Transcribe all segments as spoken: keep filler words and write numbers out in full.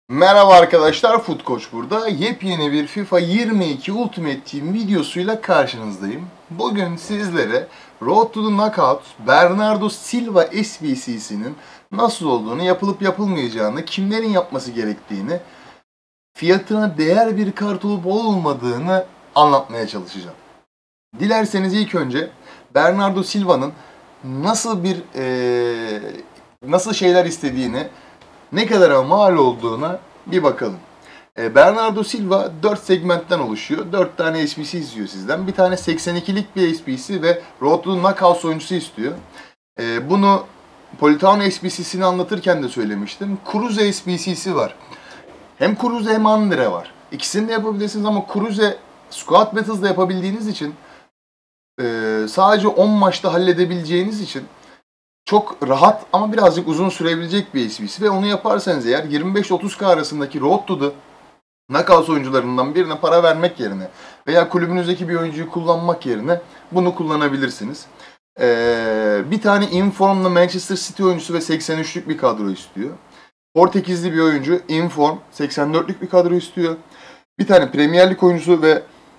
Merhaba arkadaşlar, Foot Coach burada. Yepyeni bir FIFA yirmi iki Ultimate Team videosuyla karşınızdayım. Bugün sizlere Road to the Knockout Bernardo Silva S B C'sinin nasıl olduğunu, yapılıp yapılmayacağını, kimlerin yapması gerektiğini, fiyatına değer bir kart olup olmadığını anlatmaya çalışacağım. Dilerseniz ilk önce Bernardo Silva'nın nasıl bir ee, nasıl şeyler istediğini, ne kadar mal olduğuna bir bakalım. E, Bernardo Silva dört segmentten oluşuyor. dört tane S B C istiyor sizden. Bir tane seksen ikilik bir S B C ve Road to the Knockout oyuncusu istiyor. E, bunu Politano S B C'sini anlatırken de söylemiştim. Cruze S B C'si var. Hem Cruze hem Andre var. İkisini de yapabilirsiniz ama Cruze Squad Battles'da yapabildiğiniz için, e, sadece on maçta halledebileceğiniz için çok rahat ama birazcık uzun sürebilecek bir S B C ve onu yaparsanız eğer yirmi beş otuz K arasındaki Road to the Knockout oyuncularından birine para vermek yerine veya kulübünüzdeki bir oyuncuyu kullanmak yerine bunu kullanabilirsiniz. Ee, bir tane Inform'la Manchester City oyuncusu ve seksen üçlük bir kadro istiyor. Portekizli bir oyuncu Inform seksen dörtlük bir kadro istiyor. Bir tane Premier Lig oyuncusu ve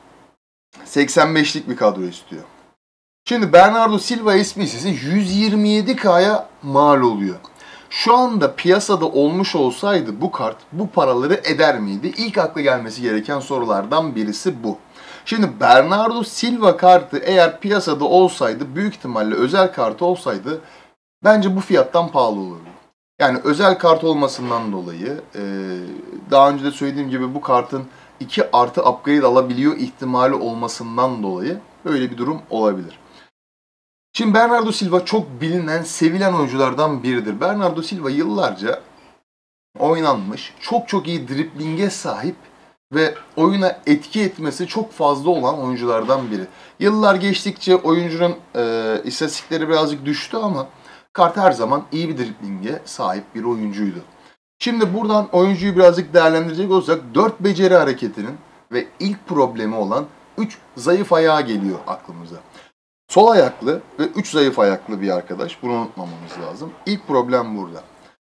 seksen beşlik bir kadro istiyor. Şimdi Bernardo Silva S B C'si yüz yirmi yedi K'ya mal oluyor. Şu anda piyasada olmuş olsaydı bu kart bu paraları eder miydi? İlk akla gelmesi gereken sorulardan birisi bu. Şimdi Bernardo Silva kartı eğer piyasada olsaydı, büyük ihtimalle özel kartı olsaydı bence bu fiyattan pahalı olurdu. Yani özel kart olmasından dolayı, daha önce de söylediğim gibi bu kartın iki artı upgrade alabiliyor ihtimali olmasından dolayı böyle bir durum olabilir. Şimdi Bernardo Silva çok bilinen, sevilen oyunculardan biridir. Bernardo Silva yıllarca oynanmış, çok çok iyi driblinge sahip ve oyuna etki etmesi çok fazla olan oyunculardan biri. Yıllar geçtikçe oyuncunun e, istatistikleri birazcık düştü ama kart her zaman iyi bir driblinge sahip bir oyuncuydu. Şimdi buradan oyuncuyu birazcık değerlendirecek olursak dört beceri hareketinin ve ilk problemi olan üç zayıf ayağı geliyor aklımıza. Sol ayaklı ve üç zayıf ayaklı bir arkadaş. Bunu unutmamamız lazım. İlk problem burada.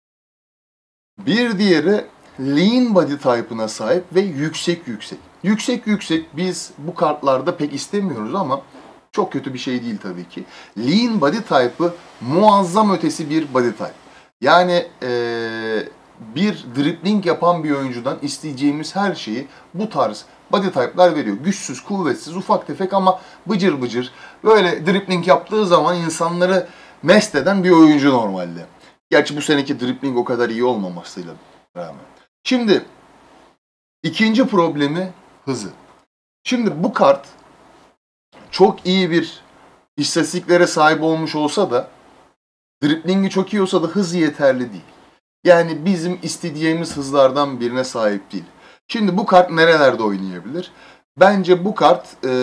Bir diğeri lean body type'ına sahip ve yüksek yüksek. Yüksek yüksek biz bu kartlarda pek istemiyoruz ama çok kötü bir şey değil tabii ki. Lean body type'ı muazzam ötesi bir body type. Yani ee, bir dribbling yapan bir oyuncudan isteyeceğimiz her şeyi bu tarz body type'lar veriyor. Güçsüz, kuvvetsiz, ufak tefek ama bıcır bıcır. Böyle dribbling yaptığı zaman insanları mest eden bir oyuncu normalde. Gerçi bu seneki dribbling o kadar iyi olmamasıyla rağmen. Şimdi ikinci problemi hızı. Şimdi bu kart çok iyi bir istatistiklere sahip olmuş olsa da, driblingi çok iyi olsa da hızı yeterli değil. Yani bizim istediğimiz hızlardan birine sahip değil. Şimdi bu kart nerelerde oynayabilir? Bence bu kart e,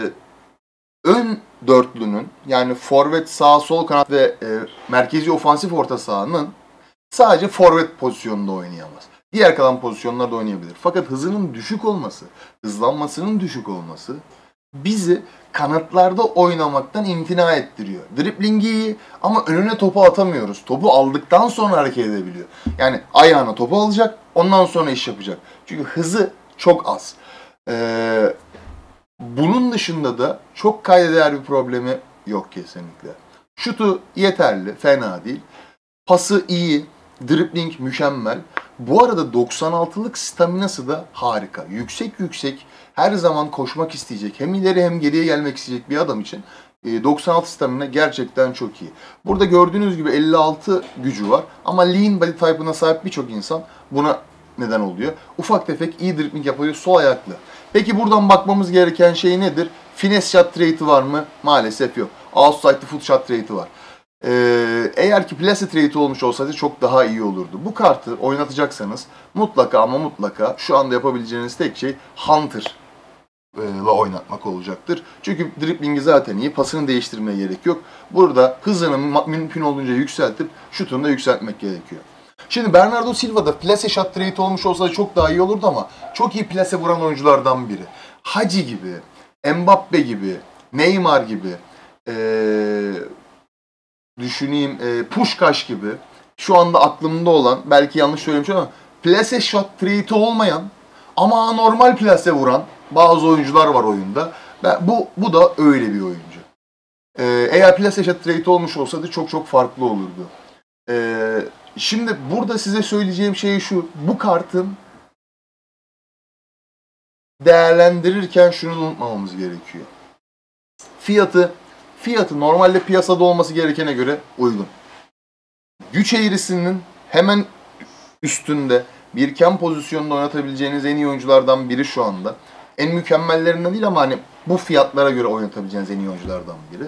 ön dörtlünün, yani forvet, sağ, sol kanat ve e, merkezi ofansif orta sahanın sadece forvet pozisyonunda oynayamaz. Diğer kalan pozisyonlarda oynayabilir. Fakat hızının düşük olması, hızlanmasının düşük olması bizi kanatlarda oynamaktan imtina ettiriyor. Driblingi iyi ama önüne topu atamıyoruz. Topu aldıktan sonra hareket edebiliyor. Yani ayağına topu alacak, ondan sonra iş yapacak. Çünkü hızı çok az. Ee, bunun dışında da çok kayda değer bir problemi yok kesinlikle. Şutu yeterli, fena değil. Pası iyi, dribling mükemmel. Bu arada doksan altılık staminası da harika. Yüksek yüksek, her zaman koşmak isteyecek, hem ileri hem geriye gelmek isteyecek bir adam için doksan altı stamina gerçekten çok iyi. Burada gördüğünüz gibi elli altı gücü var ama lean body type'ına sahip birçok insan buna neden oluyor. Ufak tefek iyi dribbling yapıyor, sol ayaklı. Peki buradan bakmamız gereken şey nedir? Finesse shot rate'i var mı? Maalesef yok. Outside the foot shot rate'i var. Ee, eğer ki placid rate olmuş olsaydı çok daha iyi olurdu. Bu kartı oynatacaksanız mutlaka ama mutlaka şu anda yapabileceğiniz tek şey Hunter ile oynatmak olacaktır. Çünkü driblingi zaten iyi, pasını değiştirmeye gerek yok. Burada hızını mümkün olduğunca yükseltip şutunu da yükseltmek gerekiyor. Şimdi Bernardo Silva'da plase shot rate olmuş olsaydı çok daha iyi olurdu ama çok iyi plase vuran oyunculardan biri. Hacı gibi, Mbappe gibi, Neymar gibi, ee, düşüneyim, e, Puskás gibi şu anda aklımda olan, belki yanlış söylemişim ama plase shot trade'i olmayan ama anormal plase vuran bazı oyuncular var oyunda. Ben, bu, bu da öyle bir oyuncu. Ee, eğer plase shot trade'i olmuş olsaydı çok çok farklı olurdu. Ee, şimdi burada size söyleyeceğim şey şu. Bu kartın değerlendirirken şunu unutmamamız gerekiyor. Fiyatı, fiyatı normalde piyasada olması gerekene göre uygun. Güç eğrisinin hemen üstünde bir kem pozisyonunda oynatabileceğiniz en iyi oyunculardan biri şu anda. En mükemmellerinden değil ama hani bu fiyatlara göre oynatabileceğiniz en iyi oyunculardan biri.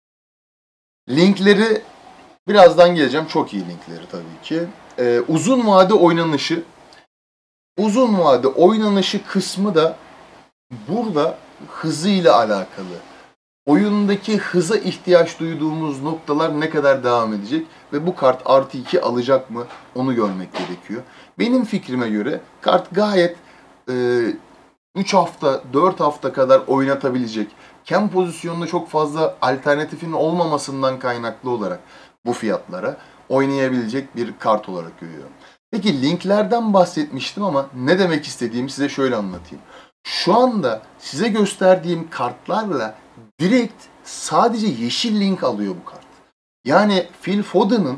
Linkleri birazdan geleceğim. Çok iyi linkleri tabii ki. Ee, uzun vade oynanışı. Uzun vade oynanışı kısmı da burada hızıyla alakalı. Oyundaki hıza ihtiyaç duyduğumuz noktalar ne kadar devam edecek ve bu kart artı iki alacak mı onu görmek gerekiyor. Benim fikrime göre kart gayet e, üç hafta, dört hafta kadar oynatabilecek. Kem pozisyonunda çok fazla alternatifin olmamasından kaynaklı olarak bu fiyatlara oynayabilecek bir kart olarak görüyorum. Peki linklerden bahsetmiştim ama ne demek istediğimi size şöyle anlatayım. Şu anda size gösterdiğim kartlarla direkt sadece yeşil link alıyor bu kart. Yani Phil Foden'ın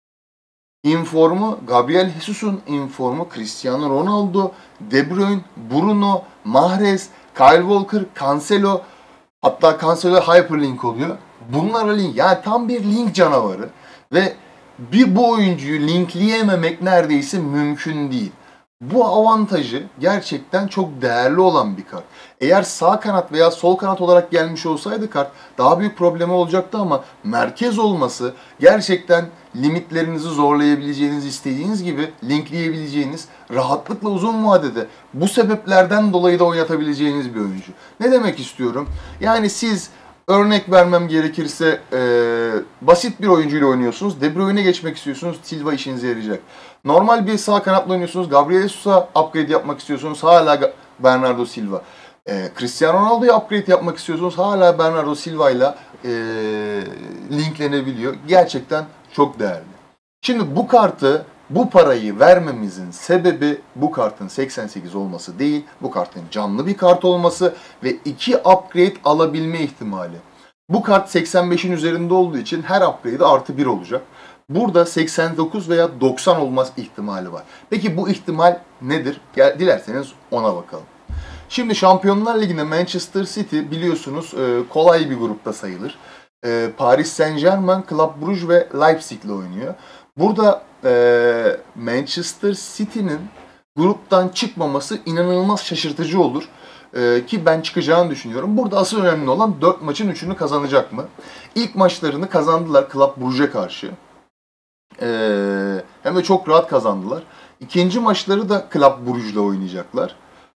informu, Gabriel Jesus'un informu, Cristiano Ronaldo, De Bruyne, Bruno, Mahrez, Kyle Walker, Cancelo, hatta Cancelo hyperlink oluyor. Bunlara link, yani tam bir link canavarı ve bir bu oyuncuyu linkleyememek neredeyse mümkün değil. Bu avantajı gerçekten çok değerli olan bir kart. Eğer sağ kanat veya sol kanat olarak gelmiş olsaydı kart daha büyük problemi olacaktı ama merkez olması gerçekten limitlerinizi zorlayabileceğiniz, istediğiniz gibi linkleyebileceğiniz, rahatlıkla uzun vadede bu sebeplerden dolayı da oynatabileceğiniz bir oyuncu. Ne demek istiyorum? Yani siz örnek vermem gerekirse e, basit bir oyuncuyla oynuyorsunuz. De Bruyne'e geçmek istiyorsunuz. Silva işinize yarayacak. Normal bir sağ kanatla oynuyorsunuz. Gabriel Jesus'a upgrade yapmak istiyorsunuz. Hala Bernardo Silva. E, Cristiano Ronaldo'ya upgrade yapmak istiyorsunuz. Hala Bernardo Silva ile e, linklenebiliyor. Gerçekten çok değerli. Şimdi bu kartı, bu parayı vermemizin sebebi bu kartın seksen sekiz olması değil, bu kartın canlı bir kart olması ve iki upgrade alabilme ihtimali. Bu kart seksen beşin üzerinde olduğu için her upgrade artı bir olacak. Burada seksen dokuz veya doksan olmaz ihtimali var. Peki bu ihtimal nedir? Gel, dilerseniz ona bakalım. Şimdi Şampiyonlar Ligi'nde Manchester City biliyorsunuz kolay bir grupta sayılır. Paris Saint-Germain, Club Brugge ve Leipzig ile oynuyor. Burada e, Manchester City'nin gruptan çıkmaması inanılmaz şaşırtıcı olur. E, ki ben çıkacağını düşünüyorum. Burada asıl önemli olan dört maçın üçünü kazanacak mı? İlk maçlarını kazandılar Club Brugge'e karşı. E, hem de çok rahat kazandılar. İkinci maçları da Club Brugge ile oynayacaklar.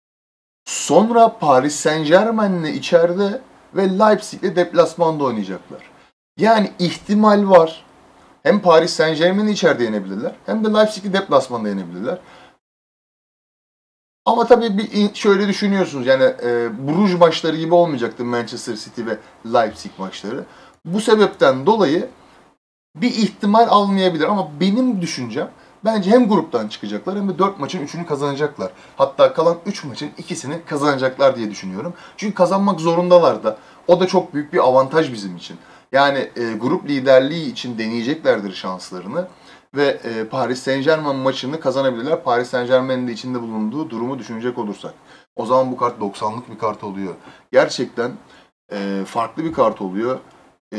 Sonra Paris Saint-Germain'le içeride ve Leipzig'le deplasmanda oynayacaklar. Yani ihtimal var. Hem Paris Saint-Germain'i içeride yenebilirler, hem de Leipzig'i deplasmanda yenebilirler. Ama tabii bir şöyle düşünüyorsunuz, yani e, Bruges maçları gibi olmayacaktı Manchester City ve Leipzig maçları. Bu sebepten dolayı bir ihtimal almayabilir ama benim düşüncem bence hem gruptan çıkacaklar hem de dört maçın üçünü kazanacaklar. Hatta kalan üç maçın ikisini kazanacaklar diye düşünüyorum. Çünkü kazanmak zorundalar da. O da çok büyük bir avantaj bizim için. Yani e, grup liderliği için deneyeceklerdir şanslarını ve e, Paris Saint-Germain maçını kazanabilirler. Paris Saint-Germain'in de içinde bulunduğu durumu düşünecek olursak. O zaman bu kart doksanlık bir kart oluyor. Gerçekten e, farklı bir kart oluyor. E,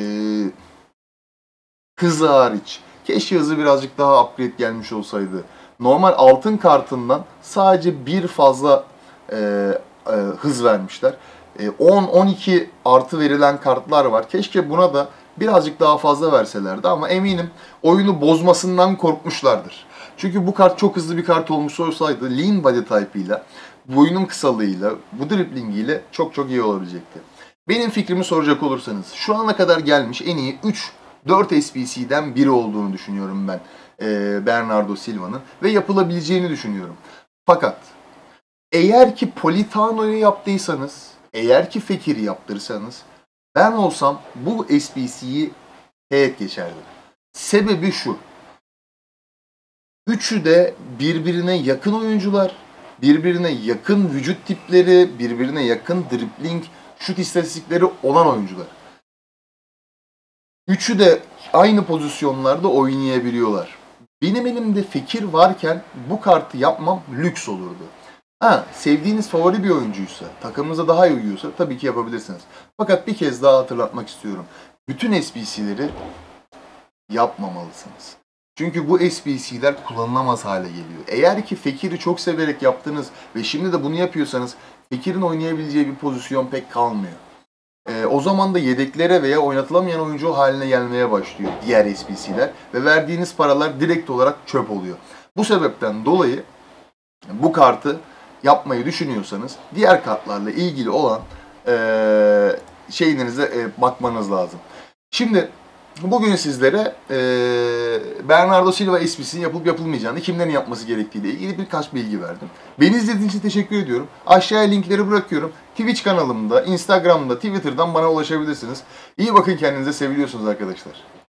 hızı hariç. Keşke hızı birazcık daha upgrade gelmiş olsaydı. Normal altın kartından sadece bir fazla e, e, hız vermişler. on on iki artı verilen kartlar var. Keşke buna da birazcık daha fazla verselerdi ama eminim oyunu bozmasından korkmuşlardır. Çünkü bu kart çok hızlı bir kart olmuş olsaydı lean body type'ıyla, boyunun kısalığıyla, bu driblingiyle çok çok iyi olabilecekti. Benim fikrimi soracak olursanız şu ana kadar gelmiş en iyi üç dört S B C'den biri olduğunu düşünüyorum ben e, Bernardo Silva'nın ve yapılabileceğini düşünüyorum. Fakat eğer ki Politano'yu yaptıysanız, eğer ki Fekir'i yaptırsanız ben olsam bu S B C'yi heyet geçerdim. Sebebi şu. Üçü de birbirine yakın oyuncular, birbirine yakın vücut tipleri, birbirine yakın dribbling, şut istatistikleri olan oyuncular. Üçü de aynı pozisyonlarda oynayabiliyorlar. Benim elimde Fekir varken bu kartı yapmam lüks olurdu. Ha, sevdiğiniz favori bir oyuncuysa, takımınıza daha iyi uyuyorsa tabii ki yapabilirsiniz. Fakat bir kez daha hatırlatmak istiyorum. Bütün S B C'leri yapmamalısınız. Çünkü bu S B C'ler kullanılamaz hale geliyor. Eğer ki Fekir'i çok severek yaptınız ve şimdi de bunu yapıyorsanız Fekir'in oynayabileceği bir pozisyon pek kalmıyor. Ee, o zaman da yedeklere veya oynatılamayan oyuncu haline gelmeye başlıyor diğer S B C'ler ve verdiğiniz paralar direkt olarak çöp oluyor. Bu sebepten dolayı bu kartı yapmayı düşünüyorsanız diğer kartlarla ilgili olan ee, şeylerinize e, bakmanız lazım. Şimdi bugün sizlere e, Bernardo Silva S B C'nin yapılıp yapılmayacağını, kimlerin yapması gerektiği ile ilgili birkaç bilgi verdim. Beni izlediğiniz için teşekkür ediyorum. Aşağıya linkleri bırakıyorum. Twitch kanalımda, Instagram'da, Twitter'dan bana ulaşabilirsiniz. İyi bakın kendinize, seviliyorsunuz arkadaşlar.